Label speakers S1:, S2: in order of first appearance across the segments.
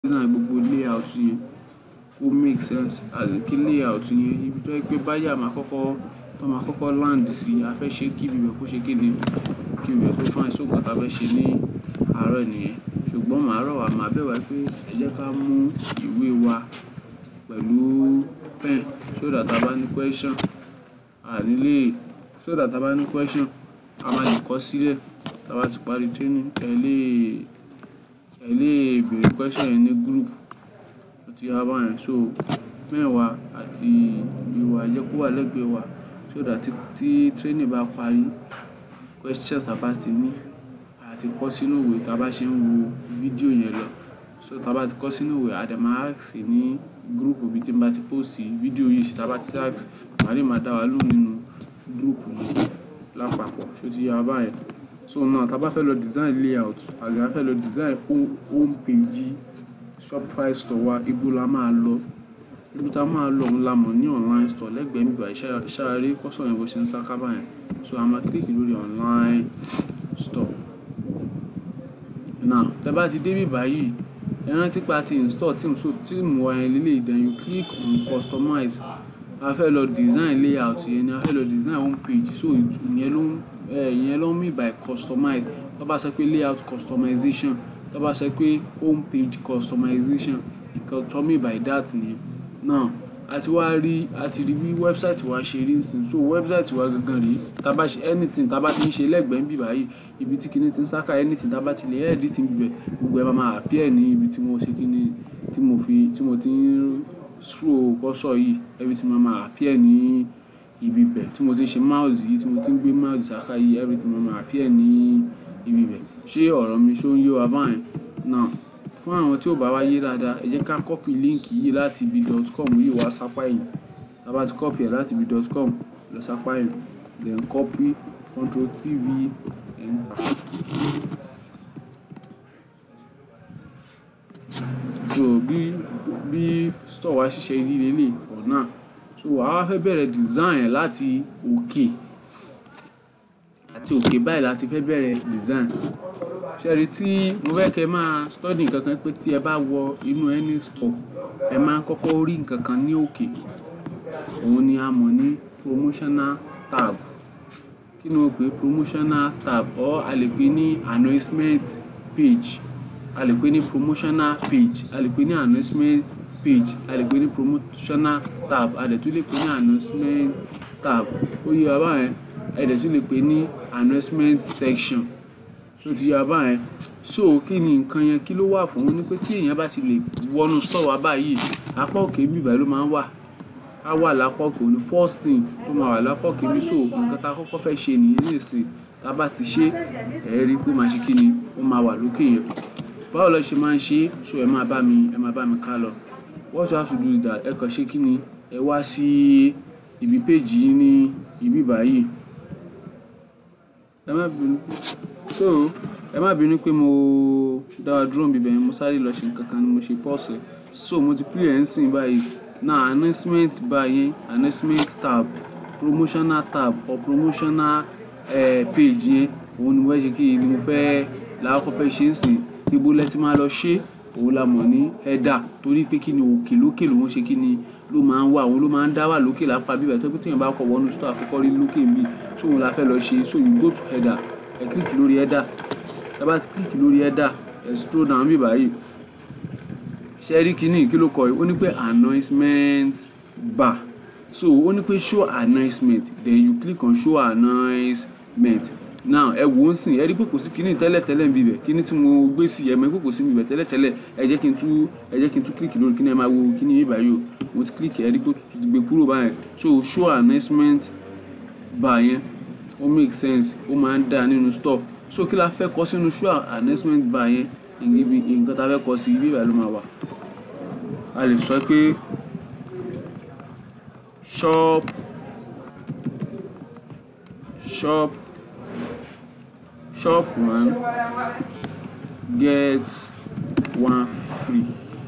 S1: design gbogbo layout yẹn kó make sense as in kí layout yẹn ibi tó jẹ́ pé buyer máa kọ́kọ́ land sí a fẹ́ ṣe kí ibi bẹ̀ kó ṣe kíni kí ibi bẹ̀ kó fine so nǹkan tá fẹ́ ṣe ní àárọ̀ nìyẹn ṣùgbọ́n màá rọ̀ wá màá bẹ̀ wá pé ẹ jẹ́ ká mú ìwé wa pẹ̀lú pen so that tá bá ní question a máa lè kọ sílẹ̀ tá bá ti parí training ẹ lè béèrè question yẹn ní group àti yàrá yẹn so mẹ́wàá àti ìwé wa jẹ́ kó wà lẹ́gbẹ̀ẹ́ wa so that tí training bá parí questions tá bá ti ní àti kọ sínú ìwé tá bá ṣe ń wo fídíò yẹn lọ so tá bá ti kọ sínú ìwé a dẹ̀ máa ask ní group bí tí n bá ti post fídíò yìí sí tá bá ti ask màá lè máa dá wa lóhùn nínú group yìí lápapọ̀ so ti yàrá yẹn so now tá bá fẹ́ lọ design layout àbí a fẹ́ lọ design home page Shopify store wa ibo la máa lọ ibi tá máa lọ ńlá mọ̀ ní online store lẹ́gbẹ̀ẹ́ nígbà ìṣàrí kọ́sọ̀ yẹn bó ṣe ń sá kábà yẹn so a máa click lórí online store now tẹ́ bá ti dé bí báyìí ẹ rántí pé a ti install team wa yẹn lélẹ̀ then you click on customize a fẹ́ lọ design layout yẹn ni a fẹ́ lọ design home page so ìyẹn ló ń mean by customize tó bá sọ pé layout customization tó bá sọ pé home page customization nǹkan tó mean by that nìyẹn now a ti rí bí website wa ṣe rí nsìn so website wa gangan rí tá bá ṣe anything tá bá ti ń ṣe lẹ́gbẹ̀ẹ́ bí báyìí ibi tí kinní ti ń sáká anything tá bá ti lè edit níbẹ̀ gbogbo ẹ máa appear ní ibi tí mo ṣe kinní tí mo ti ń scroll cursor yìí everything máa appear ní ibi bẹ̀ tí mo ti ń ṣe mouse yìí tí mo ti ń gbé mouse sáká yìí everything máa appear ní ibi bẹ̀ ṣé ọ̀rọ̀ mi ṣó ń yé wa báyìí now fún àwọn tí ò bá wáyé dáadáa ẹ jẹ́ ká copy link yìí láti ibi.com yìí wá sápá yìí tá bá ti copy ẹ̀ láti ibi.com lọ sápá yìí then copy Ctrl+V enter so bí store wa ṣiṣẹ́ rí lélẹ̀ for now so àwa fẹ́ bẹ̀rẹ̀ design láti òkè báyìí láti fẹ́ bẹ̀rẹ̀ design ṣẹ́rí tí mo fẹ́ kẹ́ máa study nǹkan kan pé tí ẹ bá wọ inú any store ẹ máa kọ́kọ́ rí nǹkan kan ní òkè òun ni a mọ̀ ní promotional tab kí ni o pè promotional tab or a lè pè ní announcement page a lè pè ní promotional page a lè pè ní announcement page a lè pè ní promotional tab a lè tún lè pè ní announcement tab ó yẹ wa báyẹn a lè tún lè pè ní announcement section so ti yà báyẹn so kí ni nǹkan yẹn kí ló wà fún un ni pé tí èèyàn bá ti lè wọnú store wa báyìí apá òkè bí báyìí ló máa ń wà á wà lápá òkè ní first thing tó máa wà lápá òkè bí so nǹkan tá a kọ́kọ́ fẹ́ ṣe nìyẹn lè ṣe tá a bá ti ṣe ẹ rí pé máa ṣe kí ni ó máa wà lókè yẹn báwo lọ ṣe máa ń ṣe so ẹ máa bá mi ká lọ what you have to do is that ẹ kàn ṣe kí ni ẹ wá sí ibi page yìí ní ibi báyìí ẹ má bínú pé mo dáwà dúró níbi bẹ́ẹ̀ mo sáré lọ ṣe nǹkan kan ni mo ṣe pause so mo ti play ẹ̀ ń sìn báyìí now announcement báyìí announcement tab promotional tab or promotional page yẹn òun ni wọ́n ṣe kí ni mo fẹ́ làákọ́ fẹ́ ṣe ń sìn ibo lẹ ti máa lọ ṣe òun la mọ̀ ní header torí pé kí ni òkè lókè lòun ṣe kí ni ló máa ń wà òun ló máa ń dá wà lókè lápá bíbẹ̀ tó pé téèyàn bá kọ̀ wọnú store àkọ́kọ́ rí lókè bí so òun la fẹ́ lọ ṣe so you go to header ẹ click lórí header tá bá ti click lórí header ẹ scroll down bí báyìí ṣe rí kíní kí ló kọ yìí ó ní pé announcement bar so ó ní pé show announcement then you click on show announcement now ẹ wò ó sìn ẹ rí pé kò sí kíní tẹ́lẹ̀tẹ́lẹ̀ ń bíbẹ̀ kíní tí mo gbé sí ẹ mọ̀ pé kò sí bíbẹ̀ tẹ́lẹ̀tẹ́lẹ̀ ẹ jẹ́ kí n tún click lórí kíní ẹ máa wo kíní yìí báyìí o mo ti click ẹ rí pé ó ti gbé kúrò báyẹn so show announcement bar yẹn ó make sense ó máa ń dá nínú store so kí la fẹ́ kọ sínú show announcement bar yẹn nǹkan tá a fẹ́ kọ sí ibi ìbàlú máa wà a lè sọ pé shop one get one free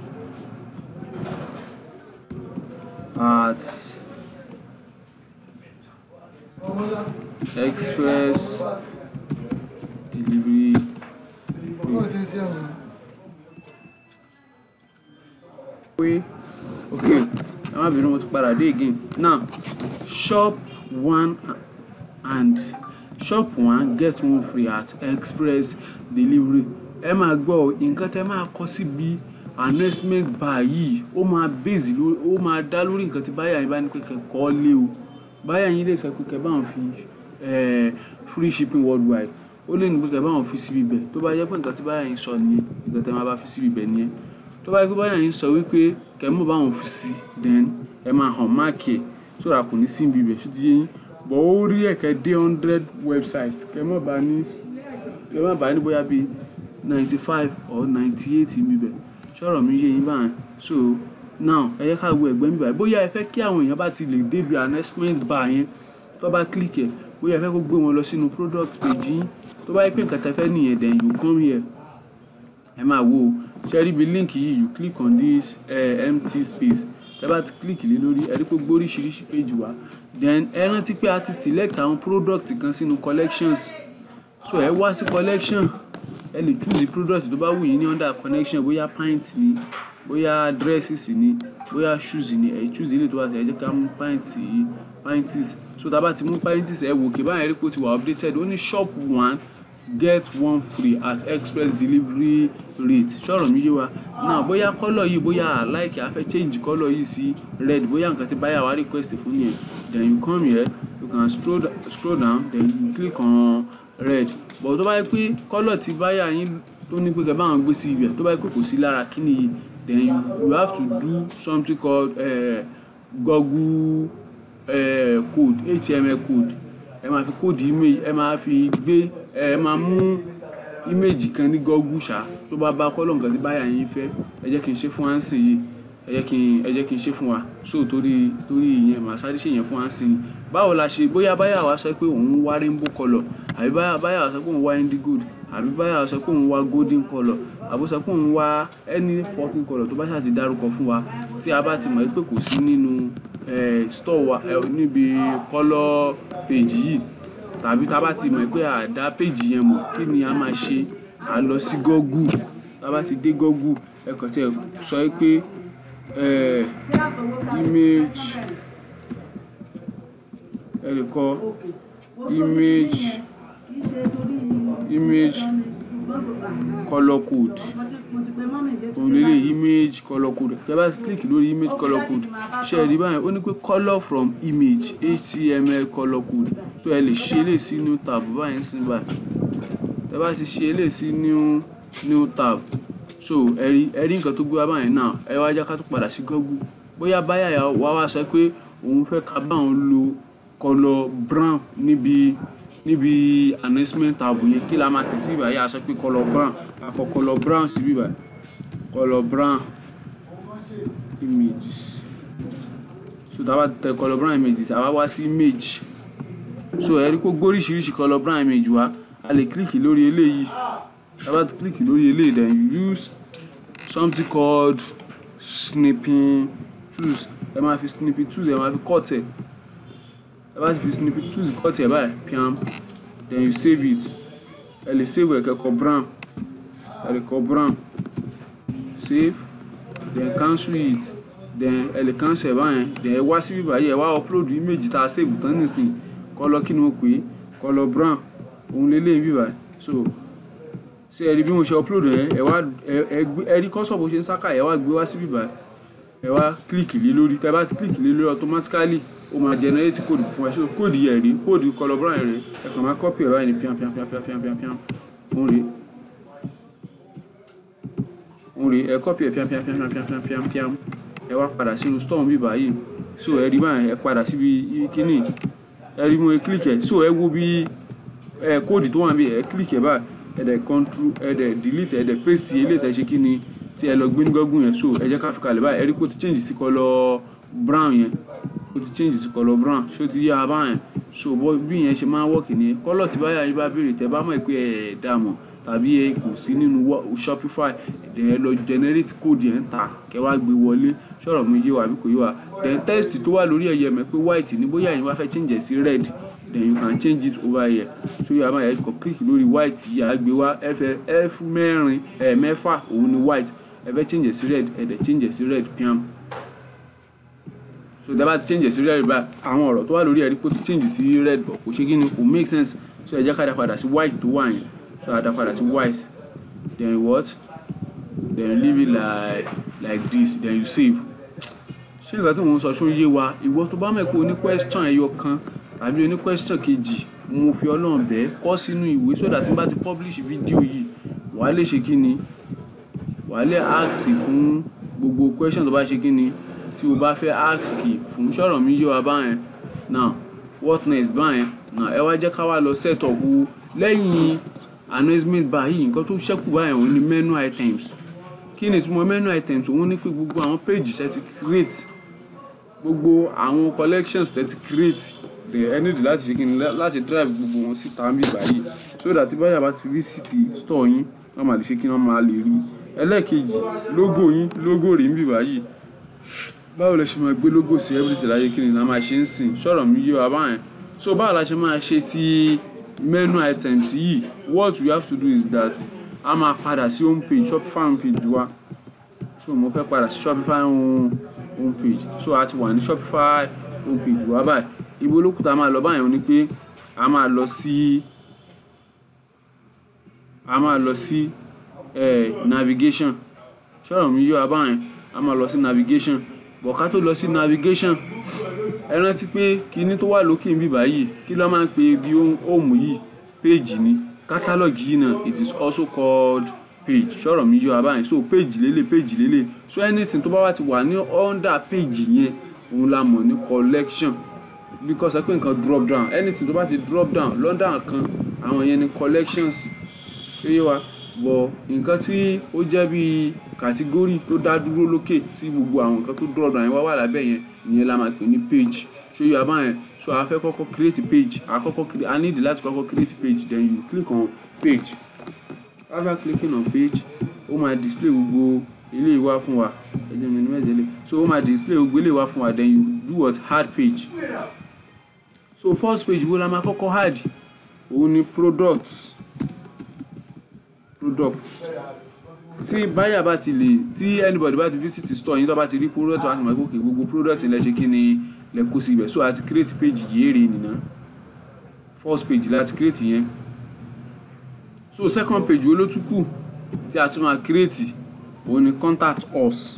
S1: at express delivery okay, ẹ má bínú mo ti padà dé again. Now shop one get one free at express delivery. Ẹ máa gbọ́ nǹkan tẹ́ máa kọ síbi announcement báyìí ó máa base lórí ó máa dá lórí nǹkan tí báyà yín bá ní pé kẹ́kọ̀ọ́ lé o. Báyà yín lè sọ pé kẹ́ bá wọn fi free shipping worldwide, ó lè ní pé kẹ́ bá wọn fi síbi ibẹ̀ tó bá jẹ́ pé nǹkan tí báyà yín sọ nìyẹn, nǹkan tẹ́ máa bá fi síbi ibẹ̀ nìyẹn. Tó bá yẹ pé báyà yín sọ wípé kẹ́ mọ̀ bá wọn fi sí, then ẹ máa hàn máàkì ẹ̀ so that kò ní sí ibi ibẹ̀ ṣó ti yé yín. But ó rí ẹ̀kẹ́ dé 100 website kẹ́ mọ̀ bá ní bóyá bí 95 or 98 ibi ibẹ̀. Ṣọ́rọ̀ mi yé yín báyìí. So now ẹ yẹ ká wo ẹ̀gbẹ́ mi báyìí bóyá ẹ fẹ́ kí àwọn èèyàn bá ti lè débi announcement bar yẹn tó bá click ẹ̀, bóyá ẹ fẹ́ kó gbé wọn lọ sínú product page yín. Tó bá yẹ pé nǹkan tẹ́ fẹ́ nìyẹn, then you come here. Ẹ máa wo ṣe rí bí link yìí, you click on this empty space. Tẹ́ bá ti click lé lórí ẹ rí pé gbé oríṣiríṣi page wá. Then ẹ rántí pé a ti select àwọn product kan sínú collections. So ẹ wá sí collection, ẹ lè choose the product tó bá wù yín ní under connection, bóyá pint ni, bóyá dresses ni, bóyá shoes ni, ẹ choose ilé tó bá ti ẹ jẹ́ ká mú pints. So tá bá ti mú pints ẹ wò kí báyìí rí pé ó ti wà updated. Ó ní shop one get one free at express delivery rate. Ṣọ́rọ̀ mi yé wa. Now bóyá color yìí bóyá like a fẹ́ change color yìí sí red, bóyá nǹkan tí báyà wá request fún yẹn, then you come here, you can scroll down, then you click on red. But tó bá yẹ pé color tí báyà yín tó ní pé kẹ́ bá wọn gbé sí ibẹ̀ tó bá yẹ pé kò sí lára kíni yìí, then you have to do something called Google code, HTML code. Ẹ máa fi code image, ẹ máa fi gbé ẹ máa mú image kan ní Google ṣá tó bá bá color nǹkan tí báyà yín fẹ́. Ẹ jẹ́ kí n ṣe fún ànsìn yìí, ẹ jẹ́ kí n ṣe fún wa. So torí ìyẹn màá sáré ṣe yẹn fún ànsìn. Báwo la ṣe, bóyá báyà wá sọ pé òun wá rainbow color, àbí báyà wá sọ pé òun wá indigo, àbí báyà wá sọ pé òun wá golden color, àbí sọ pé òun wá any fucking color tó bá ṣáà ti dárúkọ fún wa tí a bá ti mọ̀ pé kò sí nínú store wa níbi color page yìí, tàbí tá bá ti mọ̀ pé àdá page yẹn mọ̀, kí ni a máa ṣe? A lọ sí Google. Tá bá ti dé Google ẹ kàn tí ẹ sọ pé image, ẹ lè kọ image color code. Òun lélẹ̀ image color code. Tẹ́ bá ti click lórí image color code, ṣe rí báyìí ó ní pé color from image HTML color code. So ẹ lè ṣe eléyìí sí new tab báyìí sí báyìí. Tẹ́ bá ti ṣe eléyìí sí new tab, so ẹ rí nǹkan tó gbé wá báyìí. Now ẹ wá jẹ́ ká tó padà sí Google. Bóyá báyà wá sọ pé òun fẹ́ ká bá òun lo color brown níbi announcement tab yẹn, kí la máa tẹ̀ sí báyìí? A sọ pé color brown, a kọ color brown síbí báyìí, color brown images. So tá bá tẹ color brown images, a wá sí image. So ẹ rí pé gbé oríṣiríṣi color brown image wá. A lè click lórí eléyìí. Tá bá ti click lórí eléyìí, then you use something called snipping tools. Ẹ máa fi snipping tools, ẹ máa fi cut ẹ̀. Ẹ bá ti fi snipping tools cut ẹ̀ báyìí, piam, then you save it. Ẹ lè save ẹ̀ kẹ́kọ̀ọ́ brown. Ẹ lè kọ brown. Save, then cancel it. Then ẹ lè cancel ẹ̀ báyìí. Then ẹ wá síbí báyìí, ẹ wá upload image tá a save tán nísìnyí. Color kí ni mo pè é? Color brown. Òun lélẹ̀ bí báyìí. So ṣé ẹ rí bí mo ṣe upload ẹ̀? Ẹ rí cursor bó ṣe ń sáká, ẹ wá gbé wá síbí báyìí. Ẹ wá click lé lórí. Tẹ́ bá ti click lé lórí, automatically ó máa generate code fún ẹ. So code yẹn rí, code color brown yẹn rí. Ẹ kàn máa copy ẹ̀ báyìí ní piam. Òun rí, ẹ copy ẹ̀ piam. Ẹ wá padà sínú store bí báyìí. So ẹ rí báyìí, ẹ padà síbi kíní. Ẹ rí mo click ẹ̀. So ẹ wo bí code tó wà níbí, ẹ click ẹ̀ báyìí. Ẹ dẹ̀ control, ẹ dẹ̀ delete, ẹ dẹ̀ paste eléyìí tẹ́ ṣe kíní tí ẹ lọ gbé ní Google yẹn. So ẹ jẹ́ ká fi kalẹ̀ báyìí. Ẹ rí pé ó ti change sí color brown yẹn. Ó ti change sí color brown. Ṣé ó ti yá báyìí? So bí yẹn ṣe máa work nìyẹn. Color tí báyà yín bá béèrè, tẹ́ bá mọ̀ pé ẹ dá mọ̀ tàbí ẹ kò sí nínú Shopify, ẹ lọ generate code yẹn ta kẹ́ wá gbé wọlé. Ṣọ́rọ̀ mi yé wa àbí kò yé wa? Then text tó wà lórí ẹ̀yẹ mọ̀ pé white ni, bóyá yín wá fẹ́ change sí red, then you can change it over here. So yá báyìí, ẹ kàn click lórí white yìí, á gbé wá F mẹ́fà òun ni white. ẹ fẹ́ change sí red ẹ dẹ̀ change sí red piam. So tẹ́ bá ti change sí red bá àwọn ọ̀rọ̀ tó wà lórí ẹ̀rí pé ó ti change sí red but kò ṣe kí ni kò make sense. So ẹ jẹ́ ká dá padà sí white tó wà yẹn. So a dá padà sí white, then what, then leave it like this, then you save. Ṣé nǹkan tí mò ń sọ ṣó yé wa? Ìwọ tó bá mọ̀ pé o ní question ẹyọ kan tàbí o ní question kejì, mo fi Ọlọ́run bẹ̀ kọ sínú ìwé so that tí n bá ti publish fídíò yìí wàá lè ṣe kí ni, wàá lè ask fún gbogbo question tó bá ṣe kí ni tí o bá fẹ́ ask fún. Ṣọ̀rọ̀ mi yé wa báyẹn. Now what next báyẹn? Now ẹ wá jẹ́ ká wá lọ set up lẹ́yìn announcement báyìí nǹkan tó ṣẹ́kù báyẹn òun ni menu items. Kí ni ìtumọ̀ menu items? Òun ní pé gbogbo àwọn page tẹ́ ti create, gbogbo àwọn collections tẹ́ ti create, ẹ need láti ṣe kí ni láti drive gbogbo wọn síta níbí báyìí so that tí báyà bá ti visit store yín wọ́n máa lè ṣe kí wọ́n máa lè rí. Ẹlẹ́ẹ̀kejì logo yín, logo rèé níbí báyìí. Báwo lẹ ṣe máa gbé logo sí everything láyé kí ni la máa ṣe ń sìn? Ṣọ̀rọ̀ mi yé wa báyẹn. So báwo la ṣe máa ṣe ti menu items yìí? What we have to do is that a máa padà sí home page, Shopify home page wa. So mo fẹ́ padà sí Shopify home page. So a ti wà ní Shopify home page wa báyìí. Ibo lókùtà a máa lọ báyìí ni pé a máa lọ sí navigation. Ṣọ̀rọ̀ mi yé wa báyìí. A máa lọ sí navigation. But ká tó lọ sí navigation, ẹ rántí pé kíní tó wà lókè níbí báyìí kí ló máa ń pè bí home yìí? Page ni. Catalog yìí náà it is also called page. Ṣọ̀rọ̀ mi yé wa báyìí. So page lélẹ̀. So anything tó bá wá ti wà ní under page yẹn òun la mọ̀ ní collection. Because ẹ pé nǹkan drop down, anything tó bá ti drop down lọ́ndà kan àwọn yẹn ni collections. Ṣé yé wa? But nǹkan tí ó jẹ́ bí category tó dá dúró lókè tí gbogbo àwọn nǹkan tó drop down yẹn wá wà lábẹ́ yẹn ìyẹn la máa pè ní page. Ṣé yé wa báyẹn? So a fẹ́ kọ́kọ́ create page, I need láti kọ́kọ́ create page, then you click on page. After clicking on page ó máa display gbogbo ilé ìwá fún wa. Ẹ jẹ́ mi ní mẹ́jẹ̀lẹ̀. So ó máa display gbogbo ilé ìwá fún wa, then you do what? Add page. So first page wo la máa kọ́kọ́ add? Òun ni products. Tí buyer bá ti lè, tí anybody bá ti visit store yín tó bá ti rí product wá ti mọ̀ pé gbogbo product lẹ ṣe kí ni lẹ kó síbẹ̀. So a ti create page yìí èrè nìyẹn. First page la ti create yẹn. So second page wo ló tún kù tí a tún máa create? Òun ni contact us.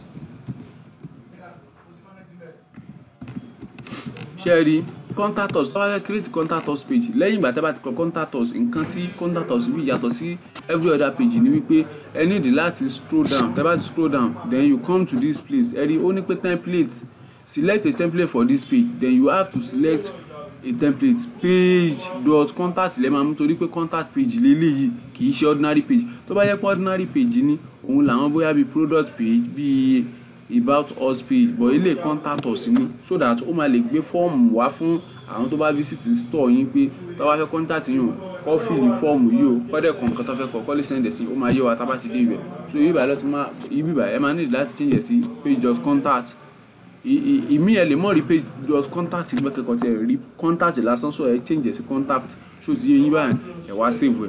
S1: Ṣé rí contact us? Tó bá fẹ́ create contact us page lẹ́yìn ìgbà tí a bá ti kọ contact us, nǹkan tí contact us bí yàtọ̀ sí every other page ni wípé ẹ need láti scroll down. Tẹ́ bá ti scroll down, then you come to this place. Ẹ rí ó ní pé template. Select a template for this page, then you have to select a template. Page.contact lẹ́ máa mú torí pé contact page lélẹ́yìí kì í ṣe ordinary page. Tó bá yẹ pé ordinary page ni òun làwọn bóyá bí product page bí about us page, but ilé contact us ni so that ó máa lè gbé fọ́ọ̀mù wá fún àwọn tó bá visit store yín pé tó bá fẹ́ contact yín o kó fill fọ́ọ̀mù yìí o kó dẹ̀ kọ nǹkan tó fẹ́ kọ kó lè send ẹ̀ sí, ó máa yé wa tá bá ti dé ibẹ̀. So ibi ìbàlẹ̀ ẹ máa need láti change ẹ̀ sí page.contact. Ìmí ẹ lè mọ̀ rí page.contact ìgbẹ́ kẹ́kọ̀ọ́ tí ẹ rí contact lásán, so ẹ change ẹ̀ sí contact. So ti yé yín báyìí ẹ wá save ẹ̀.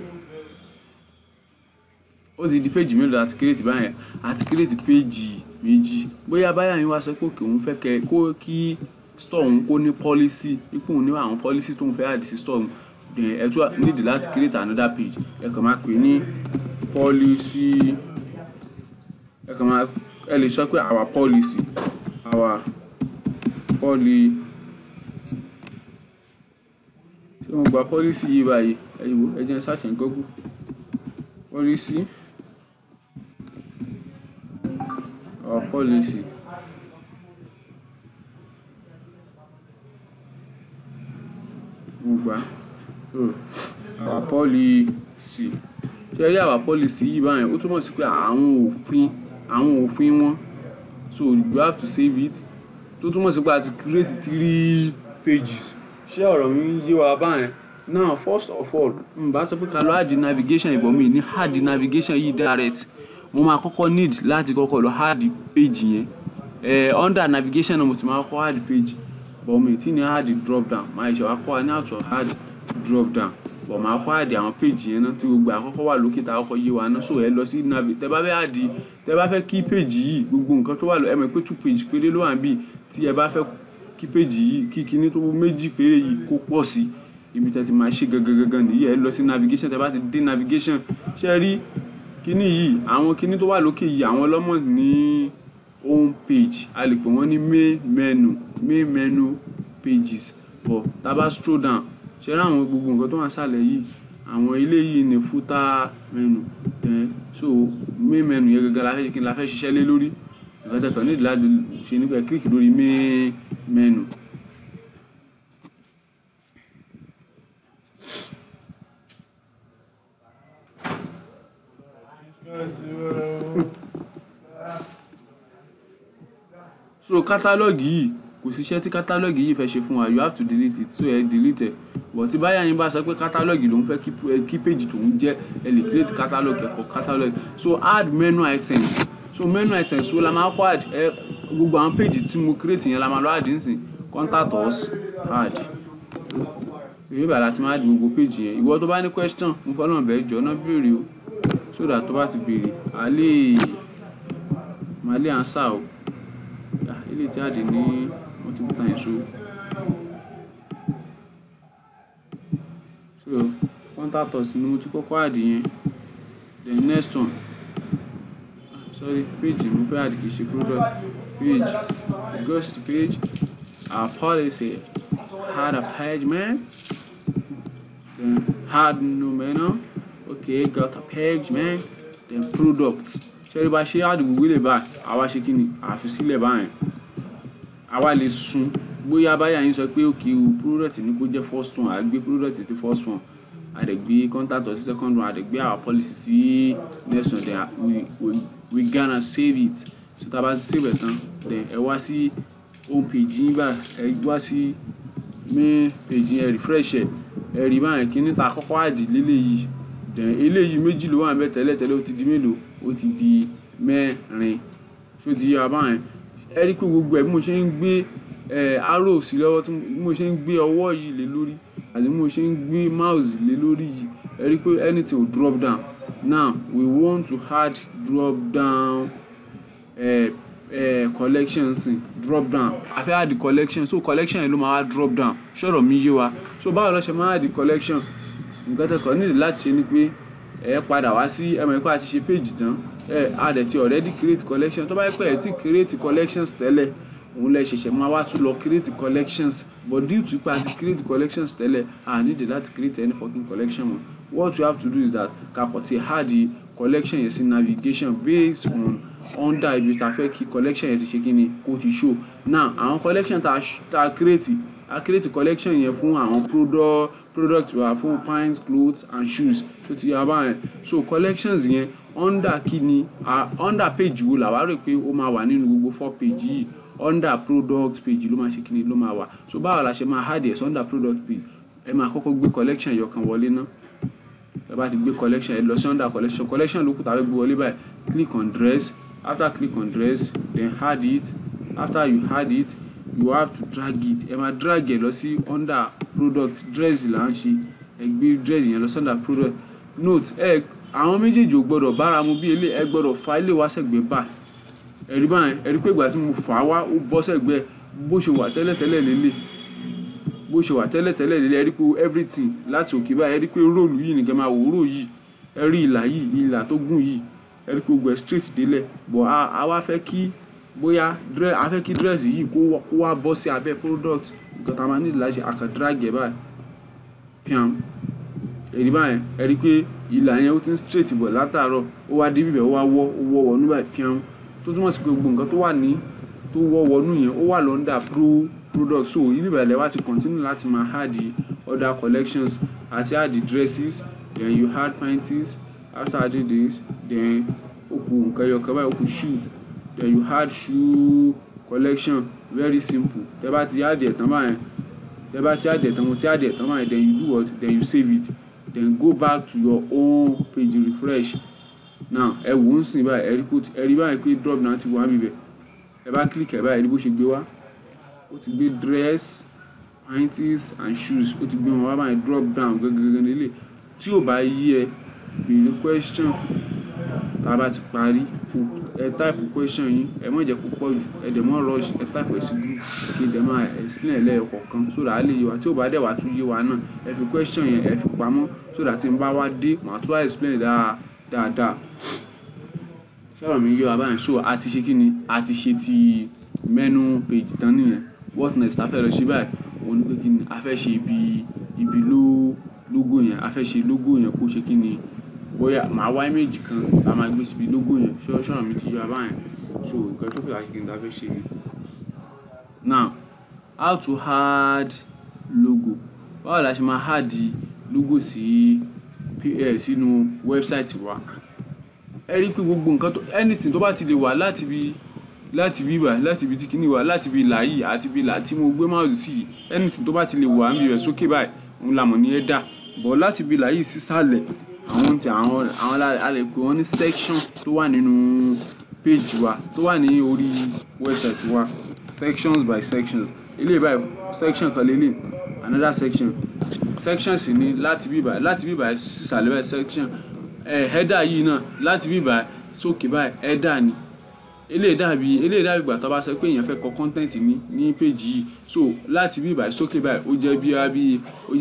S1: Ó ti di page mélòó láti create báyìí? Àti create page méjì. Bóyá báyà yín wá sọ pé òun fẹ́ kẹ́ kí store òun kó ní policy, ipò òun ní àwọn policy tó ń fẹ́ add sí store òun, then ẹ tún need láti create another page. Ẹ kàn máa pè ní policy, ẹ lè sọ pé our policy. Tí wọ́n gba policy yìí báyìí ẹ jẹ́ search in Google policy. Our policy. So our policy. Ṣé rí our policy yìí báyìí ó túmọ̀ sí pé àwọn òfin wọn. So you have to save it. Tó túmọ̀ sí pé a ti create 3 pages. Ṣé ọ̀rọ̀ mi yé wa báyìí? Now first of all bá sọ pé ká lọ add navigation ìbọn mi ní add navigation yìí direct. Mo máa kọ́kọ́ need láti kọ́kọ́ lọ add page yẹn. Under navigation mo ti máa kọ́kọ́ add page, but mi tí ní add drop down máa ṣe wá kọ́ ní how to add drop down. but màá kọ́ add àwọn page yẹn náà tí gbogbo àkọ́kọ́ wà lókè tá àkọ́kọ́ yé wa náà. So ẹ lọ sí tẹ́ bá fẹ́ kí page yìí gbogbo nǹkan tó wà lọ ẹ mọ̀ pé 2 page péré ló wà níbí tí ẹ bá fẹ́ kí page yìí kí kíní tó méjì péré yìí kó pọ̀ sí ibi tẹ́ ti máa ṣe gangan nìyí. Ẹ lọ sí navigation, tẹ́ bá ti dé navigation ṣe rí kíní yìí àwọn kíní tó wà lókè yìí àwọn lọ́mọ ní home page, a lè pè wọ́n ní main menu pages. But tá bá scroll down ṣe rí àwọn gbogbo nǹkan tó wà sálẹ̀ yìí àwọn ilé yìí ní footer menu. So main menu yẹn gangan la fẹ́ ṣiṣẹ́ lé lórí. Nǹkan tẹ́ kàn ní láti ṣe nípa click lórí main menu. So catalog yìí kò sí iṣẹ́ tí catalog yìí fẹ́ ṣe fún wa, you have to delete it. So ẹ delete ẹ. But tí báyà yín bá sọ pé catalog ló ń fẹ́ kí page tó ń jẹ́ ẹ lè create catalog ẹ̀kọ́ catalog. So add menu items. So menu items wo la máa kọ́ add gbogbo àwọn page tí mo create yẹn la máa lọ add nísìn. Contact us add. Èyí bá láti máa add gbogbo page yẹn. Ìwọ tó bá ní question mo fẹ́ lọ́nà bẹ́ẹ̀ jọ náà béèrè o. So that tó bá ti béèrè màá lè answer o. Ilé tí a dì ní multiple times so contact us ni mo ti kọ́kọ́ add yẹn. Then next one sorry page mo fẹ́ add kì í ṣe product page. It goes to page, our policy add a page man, then add new menu. Okay, got a page man, then product. Ṣé bá ṣe add gbogbo ilé bá àwa ṣe kí ni àfi sílẹ̀ báyìí. Àwa lè sun bóyá báyà yín sọ pé okay o product ní kó jẹ́ first one, a gbé product ti first one, a dẹ̀ gbé contact us second one, a dẹ̀ gbé our policy sí next one. Then we gonna save it. So tá bá ti save ẹ̀ tán then ẹ wá sí home page yín bá ẹ wá sí main page yín ẹ refresh ẹ rí báyìí kíní ta kọ́kọ́ add lélẹ́yìí. Then eléyìí méjì ló wà ńbẹ̀ tẹ́lẹ̀ ó ti di mélòó ó ti di mẹ́rin. So ti yá báyìí ẹ rí pé gbogbo ẹ̀ bí mo ṣe ń gbé arrow sí lọ́wọ́ tí mo ṣe ń gbé ọwọ́ yìí lé lórí àti mo ṣe ń gbé mouse lé lórí yìí ẹ rí pé anything will drop down. Now we want to add drop down collections drop down. A fẹ́ add collection, so collection yẹn ló máa wá drop down. Ṣọ̀rọ̀ mi yé wa. So báwo lọ ṣe máa add collection? Nǹkan tẹ́ kàn nílò láti ṣe ni pé ẹ padà wá sí ẹ mọ̀ pé a ti ṣe page tán a dẹ̀ ti already create collection. Tó bá yẹ pé ẹ ti create collections tẹ́lẹ̀ òun lẹ ṣẹ̀ṣẹ̀ máa wá tún lọ create collections, but due to pé a ti create collections tẹ́lẹ̀ a need láti create any fucking collection mọ́. What you have to do is that kakọ̀ ti add the collection yẹn sí navigation based on under ibi tá fẹ́ kí collection yẹn ti ṣe kíni kó ti show. Now àwọn collection tá create collection yẹn fún àwọn product wa fún pants, clothes and shoes. So ti yá báyẹn. So collections yẹn under kíni under page wo la wá rò pé ó máa wà nínú gbogbo 4 page yìí. Under product page ló máa ṣe kíni ló máa wà. So báwo la ṣe máa add ẹ̀ under product page? Ẹ máa kọ́kọ́ gbé collection yọ kan wọlé ná. Ẹ bá ti gbé collection ẹ lọ sí under collection ló kù tá fẹ́ gbé wọlé báyìí. Click on dress. After click on dress then add it. After you add it you have to drag it. Ẹ máa drag ẹ lọ sí under product dress là ń ṣe. Ẹ gbé dress yẹn lọ sí under product. Note àwọn méjèèjì ò gbọdọ̀ bára mu bí ilé ẹ gbọdọ̀ fa ilé wá sẹ́gbẹ̀ẹ́ bá. Ẹ rí báyìí ẹ rí pé ìgbà tí mo fà wá ó bọ́ sẹ́gbẹ̀ẹ́ bó ṣe wà tẹ́lẹ̀tẹ́lẹ̀ lélẹ̀. Bó ṣe wà tẹ́lẹ̀tẹ́lẹ̀ lélẹ̀ ẹ rí pé everything láti òkè báyìí ẹ rí pé róòlù yìí nìkan máa wò ró yìí. Ẹ rí ìlà tó gùn yìí. Ẹ rí pé gbogbo ẹ̀ straight délẹ̀. But a wá fẹ́ kí bóyá a fẹ́ kí dress yìí kó wá bọ́ sí abẹ́ product. Nǹkan tá a máa nílò láti àkàn drag ẹ̀ báyìí. Piam. Ẹ rí báyìí ẹ rí pé ìlà yẹn ó ti ń straight bọ̀ látàárọ̀ ó wá dé bíbẹ̀ ó wọ́ wọnú báyìí piam. Tó túmọ̀ sí pé gbogbo nǹkan tó wà ní tó wọ́ wọnú yẹn ó wà lọ́ndà product. So ibi ìbẹ̀rẹ̀ wá ti continue láti máa add the other collections àti add the dresses, then you add panties. After adding this then ó kù nǹkan ẹyọ kan báyìí ó kù shoe, then you add shoe collection. Very simple. Tẹ́ bá ti add ẹ̀ tán báyìí mo ti add ẹ̀ tán báyìí then you do what? Then you save it. Then go back to your own page refresh. Now ẹ wò ó sìn báyìí ẹ rí báyìí pé drop down ti wá bíbẹ̀. Ẹ bá click ẹ báyìí rí bó ṣe gbé wá. Ó ti gbé dress panties and shoes ó ti gbé wọn wá báyìí drop down gẹ́gẹ́ nílé. Tí ò bá yé ẹ béèrè question tá a bá ti parí ẹ type question yín ẹ má jẹ́ kó pọ̀ jù ẹ dẹ̀ má rush ẹ type ẹ̀ sí group kí n dẹ̀ máa explain lẹ́ẹ̀kọ̀ọ̀kan so that á lè yé wa tí ò bá dẹ̀ wá tún yé wa náà ẹ fi question yẹn ẹ fi pamọ́ so that tí n bá wá dé màá tún wá explain dáadáa. Sọ̀rọ̀ mi yé wa báyìí so a ti ṣe kí ni a ti ṣe ti menu page tán nìyẹn. What next a fẹ́ lọ ṣe báyìí òun ni pé kí ni a fẹ́ ṣe ibi logo yẹn a fẹ́ ṣe logo yẹn kó ṣe kí ni bóyá màá wá image kan tá a máa gbé síbi logo yẹn sọ̀rọ̀ mi ti yé wa báyìí so nǹkan tó fẹ́ láti kí ni a fẹ́ ṣe ni. Now how to add logo báwo la ṣe máa add logo sínú website wa. Ẹ rí pé gbogbo nǹkan tó anything tó bá ti lè wà láti ibi báyìí láti ibi tí kìíní wà láti ibi ìlà yìí àti ibi ìlà tí mo gbé mouse sí yìí anything tó bá ti lè wà níbi rẹ̀ sókè báyìí òun la mọ̀ ní header but láti ibi ìlà yìí sísàlẹ̀ àwọn a lè pè wọ́n ní section tó wà nínú page wa tó wà ní orí website wa sections by sections eléyìí báyìí section kan lélẹ̀ another section sì ni láti ibi báyìí sísàlẹ̀ báyìí section header yìí náà láti ibi báyìí sókè báyìí header ni. Eléyìí dàbí ìgbà tó bá sọ pé èèyàn fẹ́ kọ content ní page yìí so láti bí báyìí sókè báyìí ó jẹ́ bí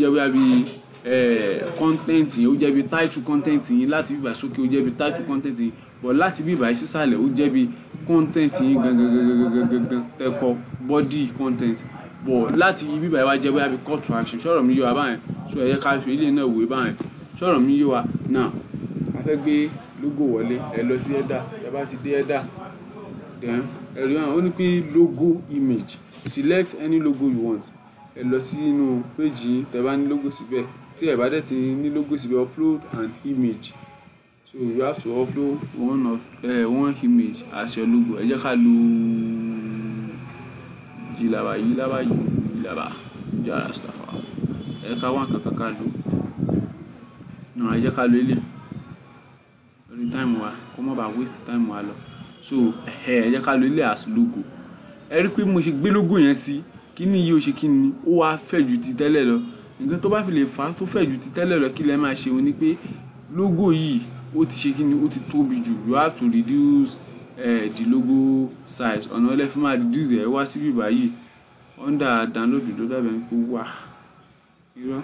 S1: content yìí ó jẹ́ bí title content yìí láti bí báyìí sókè ó jẹ́ bí title content yìí but láti bí báyìí sísàlẹ̀ ó jẹ́ bí content yìí gangan tẹ́kọ̀ body content but láti bí báyìí wá jẹ́ bí call to action sọ̀rọ̀ mi yé wa báyìí so ẹ jẹ́ ká fi ilé náà wé báyìí sọ̀rọ̀ mi yé wa náà a fẹ́ gbé logo wọlé ẹ lọ sí header ẹ bá ti dé header then ẹ̀rí hàn ó ní pé logo image select any logo you want ẹ lọ sí inú page yìí tẹ́ bá ní logo síbẹ̀ tí ẹ bá dẹ̀ ti ní logo síbẹ̀ upload an image so you have to upload one image as your logo ẹ jẹ́ ká lo yìlàbà jara stafa ẹ jẹ́ ká wá nǹkan ká lo náà ẹ jẹ́ ká lo ilé lórí time wa kó má bàa waste time wa lọ so ẹ jẹ́ ká lo ilé as logo. Ẹ rí pé mo ṣe gbé logo yẹn sí kíní yìí ó ṣe kíní ó wá fẹ̀ ju ti tẹ́lẹ̀ lọ nǹkan tó bá fi lè fà á tó fẹ̀ ju ti tẹ́lẹ̀ lọ kí lẹ máa ṣe òun ni pé logo yìí ó ti ṣe kíní ó ti tóbi jù you have to reduce the logo size ọ̀nà ọlẹ́ fi máa reduce ẹ̀ wá síbí báyìí under download ló dàbẹ̀ ń kó wà irọ́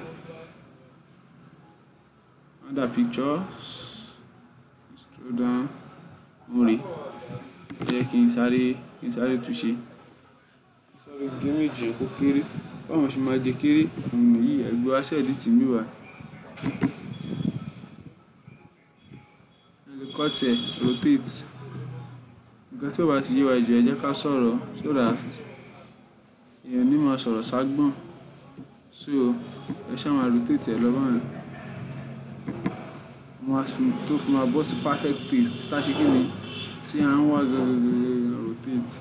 S1: under pictures scroll down orí jẹ́ kí n sáré túnṣe sáré gé méjì kó kéré báwọn ṣe máa jẹ kéré òun nìyí ẹgbẹ́ wá sẹ́ẹ̀dì tì mí wá ẹ cut ẹ rotate nǹkan tí ó bá ti yé wa jù ẹ jẹ́ ká sọ̀rọ̀ so that èèyàn ní máa sọ̀rọ̀ ságbọ̀n so ẹ ṣáà máa rotate ẹ lọ́wọ́ yẹn tó fi máa bọ́ sí perfect taste tá a ṣe kí ni tí à ń wá rotate.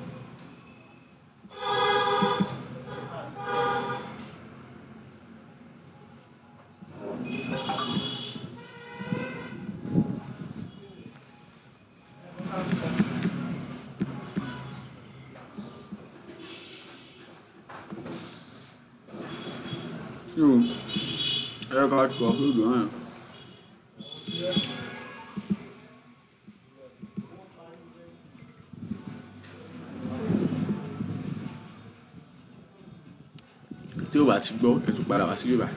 S1: So ẹ ká tó upload náà. Tí ó bá ti gbọ́ ẹ tún padà wá sí bíbá.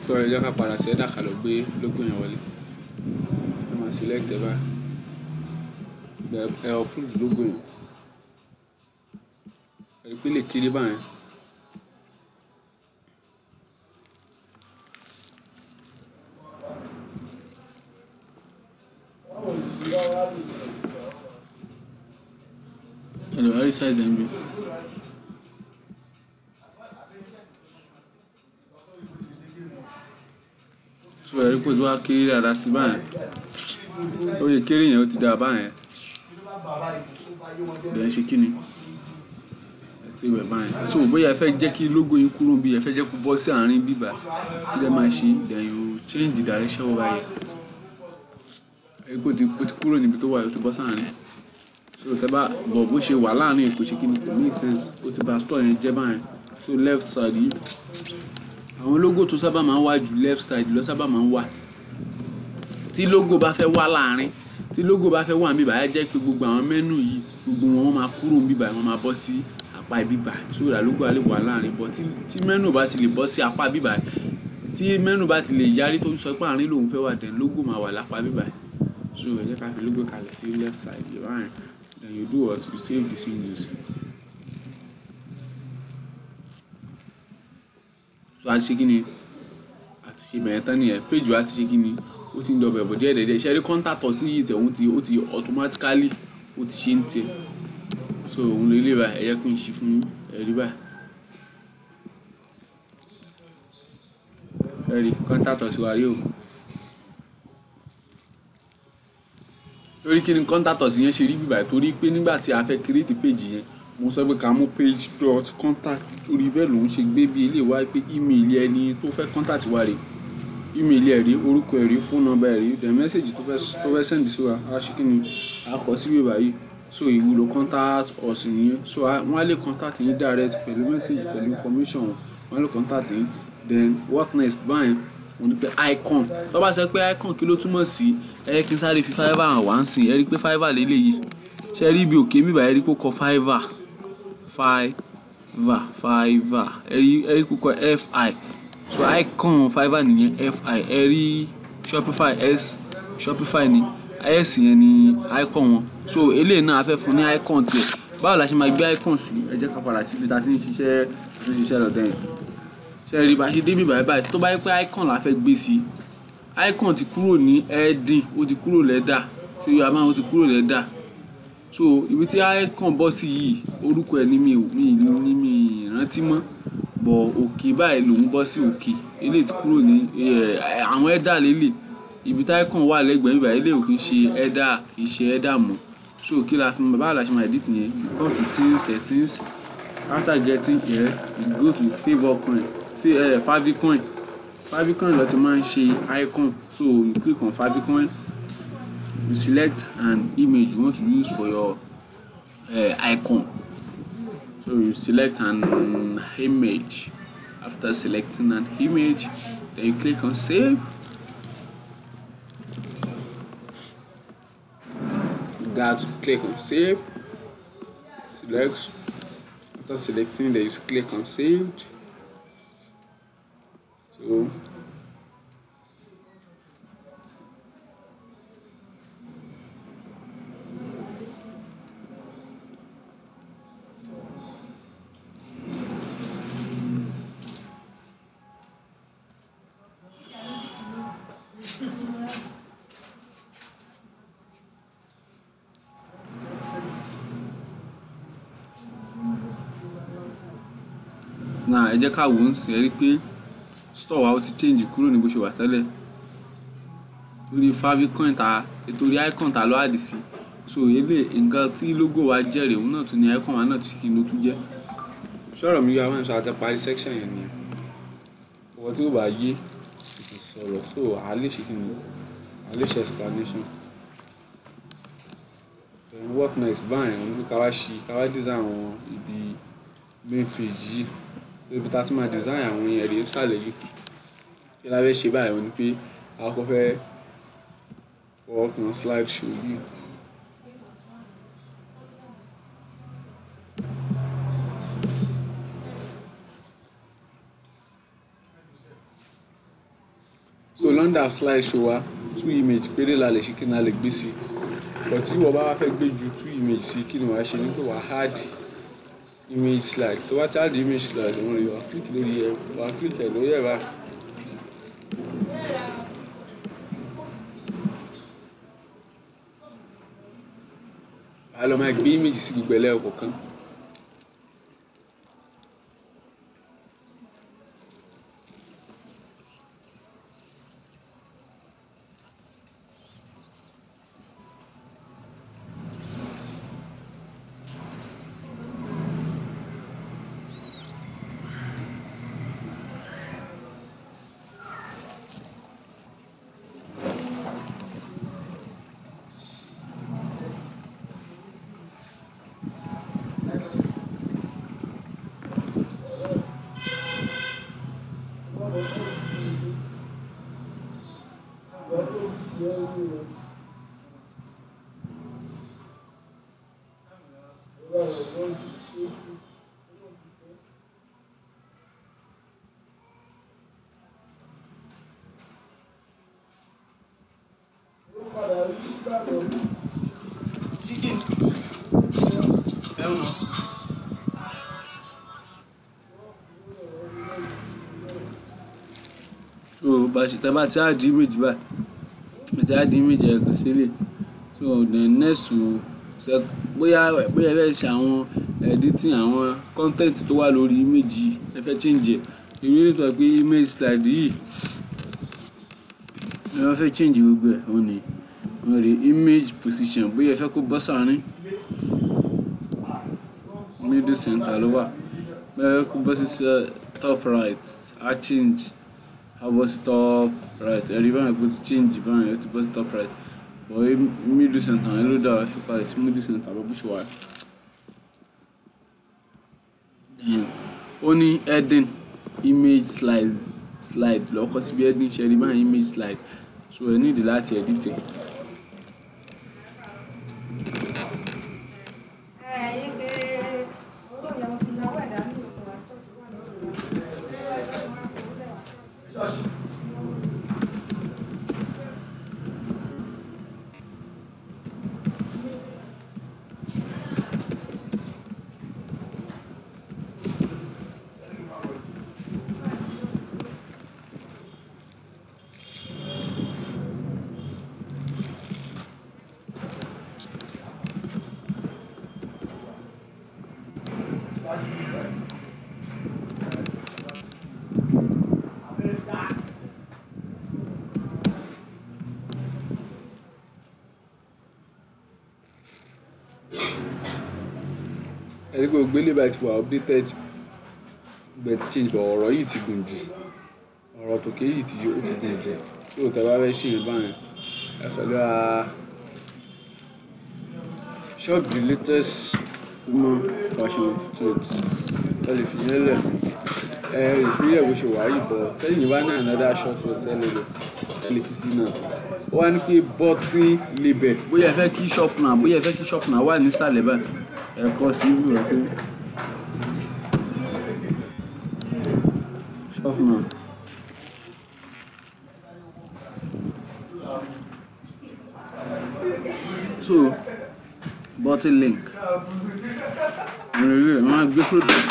S1: tó ẹ jẹ́ ká padà sí ẹ̀dà ká lọ gbé logo yẹn wọlé. Ẹ máa select ẹ báyìí. Ẹ upload logo yẹn. Ẹ rí pé lè kéré báyẹn. Ẹ lè wá rí size ẹ̀ ń bí. So ẹ rí pé ó ti wá kéré dáadáa sí báyẹn. Ó yẹ kéré yẹn ó ti dà báyẹn. Bẹ́ẹ̀ ṣe kí ni? Ẹ ṣe wẹ̀ báyẹn. So bóyá ẹ fẹ́ jẹ́ kí logo yín kúrò bí ẹ fẹ́ jẹ́ kó bọ́ sí àárín bíbá. Kí lẹ máa ṣe? Then you change the direction over here. Ẹ rí pé ó ti kúrò níbi tó wà, ó ti bọ́ sáàárín. So tẹ́ bá bọ̀ bó ṣe wà láàárín kò ṣe kí ni, kò make sense. Ó ti bà store yẹn jẹ́ báyẹn. So left side yìí. Àwọn logo tó sábà máa ń wà jù left side ló sábà máa ń wà. Tí logo bá fẹ́ wà láàárín, tí logo bá fẹ́ wà níbí báyìí, jẹ́ pé gbogbo àwọn menu yìí, gbogbo wọn máa kúrò níbí báyìí, wọ́n máa bọ́ sí apá ibi báyìí. So that logo á lè wà láàárín. But tí menu bá ti lè bọ́ sí apá ibi báyìí, tí menu bá ti lè yarí tó sọ pé àárín lòun fẹ́ wà, then logo máa wà lápá ibi báyìí. So ẹ jẹ́ ká fi logo kalẹ̀ sí left side yìí báyìí. Then you do what? You save the changes. So a ti ṣe kí ni? A ti ṣe bẹ̀rẹ̀ tán nìyẹn. Page wa ti ṣe kí ni? Ó ti ń dọ̀bẹ̀ bọ̀ díẹ̀díẹ̀. Ṣé rí contact us yìí tẹ̀ ó ti automatically ó ti ṣe ń tẹ̀. So òun lè lè báyìí. Ẹ jẹ́ kí n ṣí fún yín. Ẹ rí báyìí. Ẹ rí contact us wa yóò. Torí kí ni contact us yẹn ṣe rí bí báyìí? Torí pé nígbà tí a fẹ́ create page yẹn, mo sọ pé ká mú page dot contact. Torí bẹ́ẹ̀ lòun ṣe gbé bí ilé wa pé email ẹni tó fẹ́ contact wa rè. Email ẹ̀ rí, orúkọ ẹ̀ rí, phone number ẹ̀ rí, the message tó fẹ́ send sí wa, a ṣe kí ni? A kọ sí bíbá yìí. So ìwúlò contact us nìyẹn. So wọ́n á lè contact yín direct pẹ̀lú message pẹ̀lú information. Wọ́n á lè contact yín. Then what next báyìí? Wọ́n ní pé icon. Tó bá sọ pé icon kí ló túmọ̀ sí? Ẹ jẹ́ kí n sáré fi Fiverr hàn wá ń sìn. Ẹ rí pé Fiverr lélẹ́yìí. Ṣé ẹ rí ibi òkè mi báyìí? Ẹ rí pé ó kọ Fiverr. Ẹ rí pé ó kọ FI. So icon Fiverr nìyẹn, FI. Ẹ rí Shopify ni. S yẹn ni icon wọn. So eléyìí náà a fẹ́ fún ní icon tiẹ̀. Báwo la ṣe máa gbé icon sí? Ẹ jẹ́ ká padà síbi tá a ti ń ṣiṣẹ́ lọ́dọ̀ yẹn. Ṣé rí bá ṣe dé bí báyìí? Tó bá yẹ pé icon la fẹ́ gbé sí, icon ti kúrò ní heading, ó ti kúrò lẹ́dà. So yóò máa ó ti kúrò lẹ́dà. So ibi tí icon bọ́ sí yìí, orúkọ ẹ̀ ní mi rántí mọ́. But òkè báyìí lòun bọ́ sí òkè. Eléyìí ti kúrò ní àwọn header lélẹ̀. Ibi tí icon wà lẹ́gbẹ̀ẹ́ mi báyìí eléyìí ò kì í ṣe header, kì í ṣe header mọ́. So kí la fi mọ̀ báwo la ṣe máa edit yẹn? You go to things, settings. After getting here, you go to favicon. Favicon ló ti máa ń ṣe icon. So you click on favicon. You select an image you want to use for your icon. So you select an image. After selecting an image, then you click on save. You got to click on save. Select. After selecting, then you click on saved. So náà ẹ jẹ́ ká wò ó ń sìn. Ẹ rí pé store wa ó ti change kúrò ní bó ṣe wà tẹ́lẹ̀. Torí favicon torí icon ta ló add sí. So nǹkan tí logo wa jẹ́ rèé, òun náà tún ní icon wa náà tún kí ló tún jẹ́. Sọ̀rọ̀ mi yóò wá ń sọ àti parí section yẹn ni. Ọwọ́ tí ó bá yé ti sọ̀rọ̀. So a lè ṣe kí ni? A lè ṣe explanation. Then what next báyìí? Wọ́n ní ká wá design àwọn ibi main page yìí. Ibi tá a ti máa design àwọn yẹn rèé sàlẹ̀ yìí. Kí la fẹ́ ṣe báyìí? Wọ́n ní pé a kọ́ fẹ́ work on slide show yìí. so London slideshow wa 2 image péré la lè ṣe kí n la lè gbé sí but tí wọ́n bá wá fẹ́ gbé ju 2 image sí kí ni wàá ṣe ní pé wàá add image slide tó bá ti add image slide wọ́n rí wàá click lórí ẹ̀ wàá click ẹ̀ lórí ẹ̀ báyìí. a lọ máa gbé image sí gbogbo ẹlẹ́yọ̀ kọ̀ọ̀kan. So tẹ́ bá ti add image báyìí ti add image ẹ̀ kàn sílẹ̀ so then next to bóyá ẹ fẹ́ ṣe àwọn editing àwọn content tó wà lórí image yìí ẹ fẹ́ change ẹ̀ èmi ní sọ pé image slide yìí ẹ wọ́n fẹ́ change gbogbo ẹ̀ wọ́n rí image position bóyá ẹ fẹ́ kó bọ́ sáárín middle center ló wà bóyá ẹ fẹ́ kó bọ́ sí top right á change á bọ́ sí top right ẹ̀rí báyìí kó change báyìí ó ti bọ́ sí top right but middle center ẹ ló dá wa fi padà sí middle center bó ṣe wà. Ó ní heading image slide lọ́kọ́ síbi heading ṣe rí báyìí image slide so ẹ nídìí láti edit ẹ̀. Ẹni pé ògbélé bá ti wà updated gbẹ ti change but ọ̀rọ̀ yìí ti gùn jù ọ̀rọ̀ tòkè yìí ti gùn jù tí òtẹ́ bá fẹ́ ṣe ìbáyẹn ẹ pẹ̀lú shop the latest woman fashion trends ẹ lè fi yẹn lẹ̀ ìpínlẹ̀ bó ṣe wà yìí bọ̀ tẹ́yìn bá ní another short for sale ẹ lè fi sí náà ó wá ní pé button label bóyá ẹ fẹ́ kí shop náà wà nísàlẹ̀ báyìí ẹ̀kọ́ sí ìlú rẹ̀ pé shop náà. So button link ìrìnrìn máa gbé product.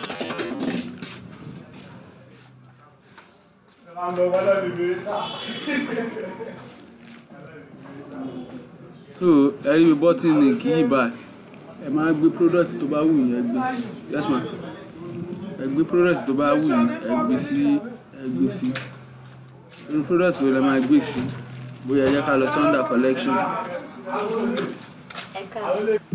S1: So ẹ̀rí bí button link yìí báyìí ẹ máa gbé product tó bá wù yín ẹ gbé sí yes ma ẹ gbé product tó bá wù yín ẹ gbé sí irú product wo lẹ máa gbé sí bóyá ẹ jẹ́ ká lọ Sunday collection.